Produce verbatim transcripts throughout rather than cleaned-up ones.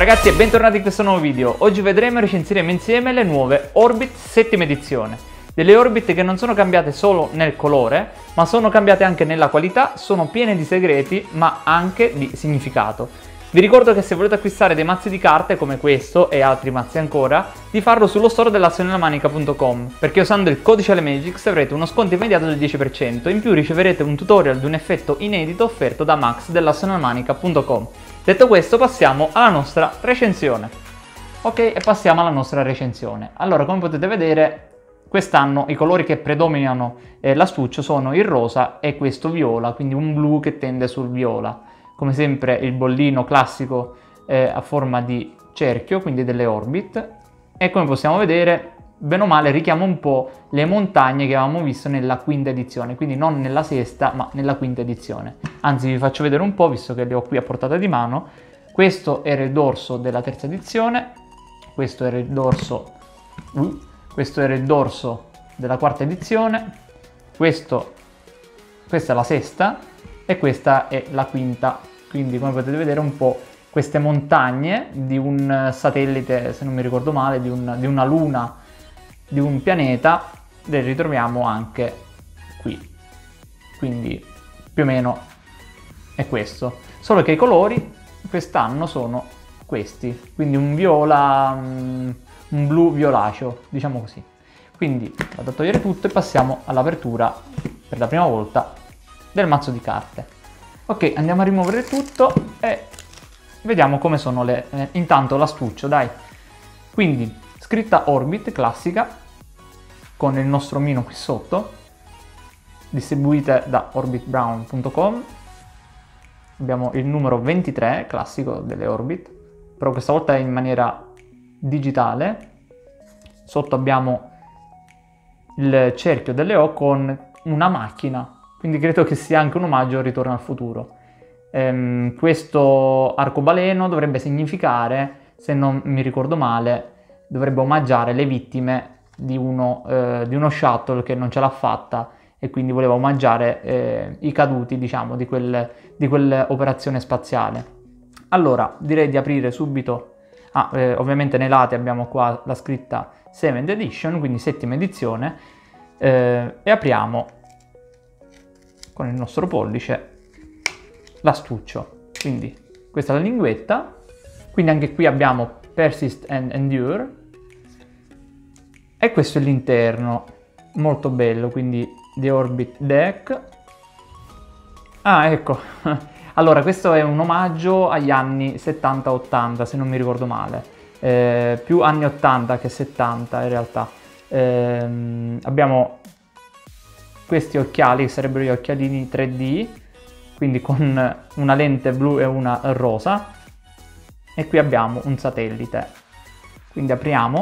ragazzi e bentornati in questo nuovo video. Oggi vedremo e recensiremo insieme le nuove Orbit settima edizione. Delle Orbit che non sono cambiate solo nel colore, ma sono cambiate anche nella qualità, sono piene di segreti, ma anche di significato. Vi ricordo che se volete acquistare dei mazzi di carte come questo e altri mazzi ancora, di farlo sullo store dell'asso nella manica punto com, perché usando il codice Alemagix avrete uno sconto immediato del dieci per cento, in più riceverete un tutorial di un effetto inedito offerto da Max dell'asso nella manica punto com. Detto questo, passiamo alla nostra recensione. Ok, e passiamo alla nostra recensione. Allora, come potete vedere, quest'anno i colori che predominano eh, l'astuccio sono il rosa e questo viola, quindi un blu che tende sul viola. Come sempre il bollino classico eh, a forma di cerchio, quindi delle Orbit. E come possiamo vedere, bene o male richiama un po' le montagne che avevamo visto nella quinta edizione, quindi non nella sesta ma nella quinta edizione. Anzi, vi faccio vedere un po', visto che le ho qui a portata di mano. Questo era il dorso della terza edizione, questo era il dorso, uh, questo era il dorso della quarta edizione, questo, questa è la sesta e questa è la quinta. Quindi come potete vedere un po' queste montagne di un satellite, se non mi ricordo male, di, un, di una luna, di un pianeta, le ritroviamo anche qui. Quindi più o meno è questo. Solo che i colori quest'anno sono questi, quindi un viola, um, un blu violaceo, diciamo così. Quindi vado a togliere tutto e passiamo all'apertura per la prima volta del mazzo di carte. Ok, andiamo a rimuovere tutto e vediamo come sono le... Eh, intanto l'astuccio, dai. Quindi, scritta Orbit classica, con il nostro omino qui sotto, distribuite da orbit brown punto com. Abbiamo il numero ventitré, classico delle Orbit, però questa volta è in maniera digitale. Sotto abbiamo il cerchio delle O con una macchina, quindi credo che sia anche un omaggio al Ritorno al futuro. Ehm, questo arcobaleno dovrebbe significare, se non mi ricordo male, dovrebbe omaggiare le vittime di uno, eh, di uno shuttle che non ce l'ha fatta e quindi voleva omaggiare eh, i caduti, diciamo, di, quel, di quell'operazione spaziale. Allora, direi di aprire subito. Ah, eh, ovviamente nei lati abbiamo qua la scritta seventh edition, quindi settima edizione, eh, e apriamo con il nostro pollice l'astuccio. Quindi questa è la linguetta, quindi anche qui abbiamo Persist and Endure, e questo è l'interno, molto bello, quindi The Orbit Deck. Ah, ecco, allora questo è un omaggio agli anni settanta ottanta, se non mi ricordo male, eh, più anni ottanta che settanta in realtà. Eh, abbiamo questi occhiali che sarebbero gli occhialini tre D, quindi con una lente blu e una rosa, e qui abbiamo un satellite. Quindi apriamo,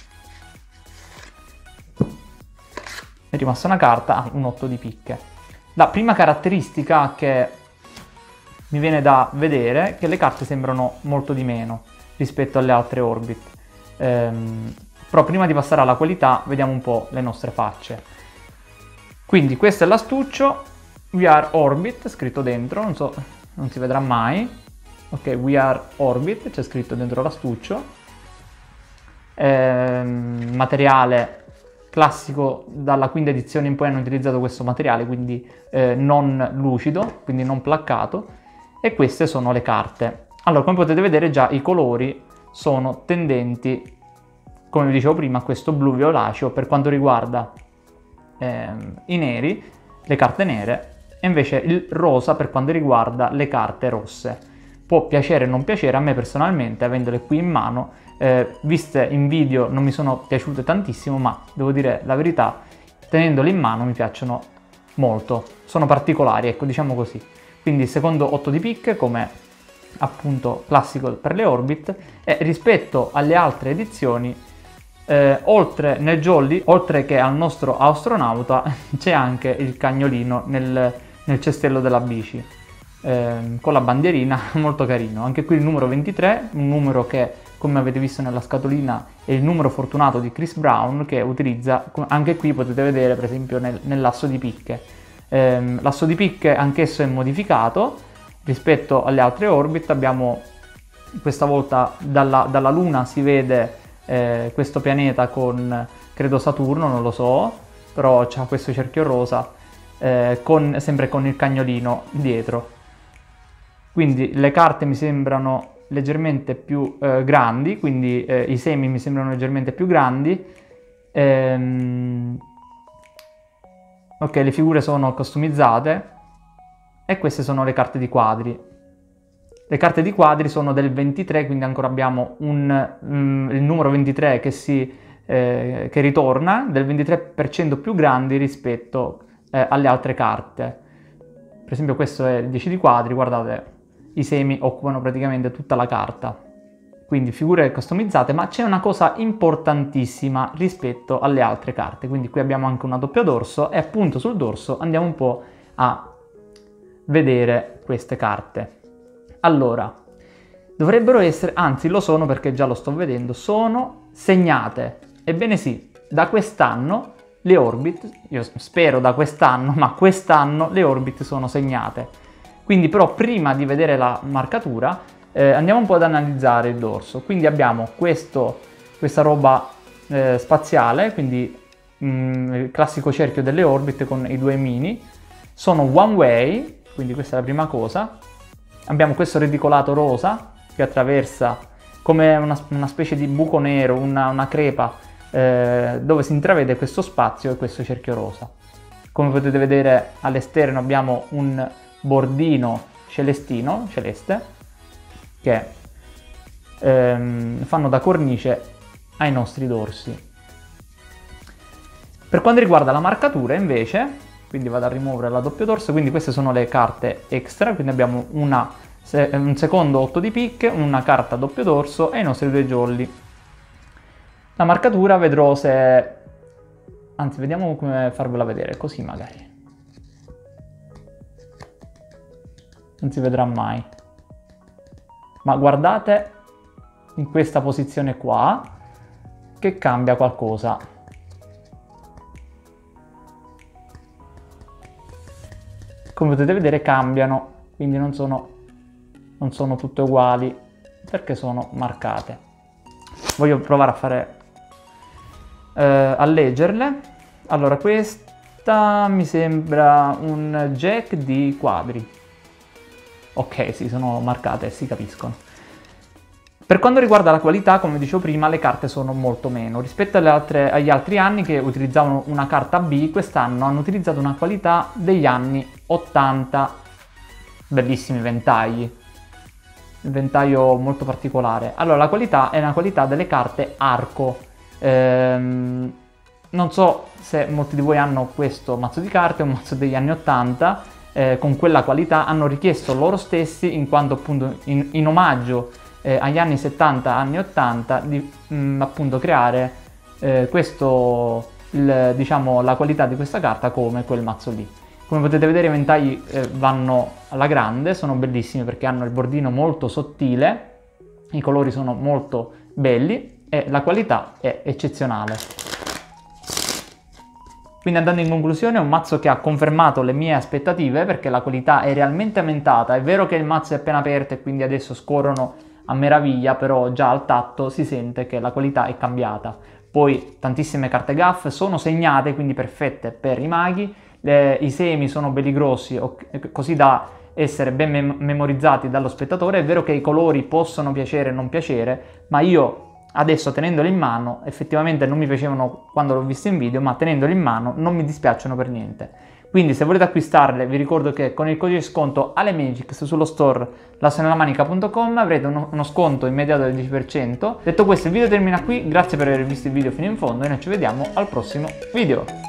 è rimasta una carta, ah, un otto di picche. La prima caratteristica che mi viene da vedere è che le carte sembrano molto di meno rispetto alle altre Orbit. Ehm, però prima di passare alla qualità vediamo un po' le nostre facce. Quindi questo è l'astuccio, We Are Orbit, scritto dentro, non so, non si vedrà mai. Ok, We Are Orbit, c'è scritto dentro l'astuccio. Ehm, materiale classico, dalla quinta edizione in poi hanno utilizzato questo materiale, quindi eh, non lucido, quindi non placcato. E queste sono le carte. Allora, come potete vedere già i colori sono tendenti, come vi dicevo prima, a questo blu violaceo per quanto riguarda i neri, le carte nere, e invece il rosa per quanto riguarda le carte rosse. Può piacere o non piacere, a me personalmente, avendole qui in mano, eh, viste in video non mi sono piaciute tantissimo, ma devo dire la verità, tenendole in mano mi piacciono molto, sono particolari, ecco, diciamo così. Quindi secondo otto di picche, come appunto classico per le Orbit, e rispetto alle altre edizioni, Eh, oltre nel jolly, oltre che al nostro astronauta, c'è anche il cagnolino nel, nel cestello della bici, eh, con la bandierina, molto carino. Anche qui il numero ventitré, un numero che, come avete visto nella scatolina, è il numero fortunato di Chris Brown, che utilizza, anche qui potete vedere per esempio nel, nell'asso di picche. Eh, l'asso di picche anch'esso è modificato rispetto alle altre Orbit, abbiamo questa volta dalla, dalla Luna si vede eh, questo pianeta con, credo Saturno, non lo so, però c'ha questo cerchio rosa, eh, con, sempre con il cagnolino dietro. Quindi le carte mi sembrano leggermente più eh, grandi, quindi eh, i semi mi sembrano leggermente più grandi. Ehm... Ok, le figure sono customizzate e queste sono le carte di quadri. Le carte di quadri sono del ventitré, quindi ancora abbiamo un, um, il numero ventitré che, si, eh, che ritorna, del ventitré per cento più grandi rispetto eh, alle altre carte. Per esempio questo è il dieci di quadri, guardate, i semi occupano praticamente tutta la carta. Quindi figure customizzate, ma c'è una cosa importantissima rispetto alle altre carte. Quindi qui abbiamo anche una doppia dorso e appunto sul dorso andiamo un po' a vedere queste carte. Allora, dovrebbero essere, anzi lo sono perché già lo sto vedendo, sono segnate. Ebbene sì, da quest'anno le Orbit, io spero da quest'anno, ma quest'anno le Orbit sono segnate. Quindi però prima di vedere la marcatura eh, andiamo un po' ad analizzare il dorso. Quindi abbiamo questo, questa roba eh, spaziale, quindi mh, il classico cerchio delle Orbit con i due mini. Sono one way, quindi questa è la prima cosa. Abbiamo questo reticolato rosa che attraversa come una, una specie di buco nero, una, una crepa, eh, dove si intravede questo spazio e questo cerchio rosa. Come potete vedere all'esterno abbiamo un bordino celestino, celeste, che ehm, fanno da cornice ai nostri dorsi. Per quanto riguarda la marcatura invece, quindi vado a rimuovere la doppio dorso, quindi queste sono le carte extra, quindi abbiamo una, se, un secondo otto di picche, una carta doppio dorso e i nostri due jolly. La marcatura vedrò se... anzi vediamo come farvela vedere, così magari. Non si vedrà mai. Ma guardate in questa posizione qua che cambia qualcosa. Come potete vedere cambiano, quindi non sono, non sono tutte uguali perché sono marcate. Voglio provare a fare eh, a leggerle. Allora questa mi sembra un jack di quadri. Ok, sì, sono marcate, si capiscono. Per quanto riguarda la qualità, come dicevo prima, le carte sono molto meno. Rispetto alle altre, agli altri anni che utilizzavano una carta B, quest'anno hanno utilizzato una qualità degli anni ottanta. Bellissimi ventagli. Il ventaglio molto particolare. Allora, la qualità è una qualità delle carte Arco. Ehm, non so se molti di voi hanno questo mazzo di carte, un mazzo degli anni ottanta, eh, con quella qualità hanno richiesto loro stessi, in quanto appunto in, in omaggio eh, agli anni settanta, anni ottanta, di mh, appunto creare eh, questo, il, diciamo, la qualità di questa carta come quel mazzo lì. Come potete vedere i ventagli eh, vanno alla grande, sono bellissimi perché hanno il bordino molto sottile, i colori sono molto belli e la qualità è eccezionale. Quindi andando in conclusione è un mazzo che ha confermato le mie aspettative perché la qualità è realmente aumentata. È vero che il mazzo è appena aperto e quindi adesso scorrono a meraviglia, però già al tatto si sente che la qualità è cambiata. Poi tantissime carte gaff sono segnate, quindi perfette per i maghi. Le, i semi sono belli grossi, così da essere ben mem memorizzati dallo spettatore. È vero che i colori possono piacere o non piacere, ma io adesso tenendoli in mano, effettivamente non mi piacevano quando l'ho visto in video, ma tenendoli in mano non mi dispiacciono per niente. Quindi se volete acquistarle vi ricordo che con il codice sconto AleMagix sullo store lassonellaManica punto com avrete uno, uno sconto immediato del dieci per cento. Detto questo il video termina qui, grazie per aver visto il video fino in fondo e noi ci vediamo al prossimo video.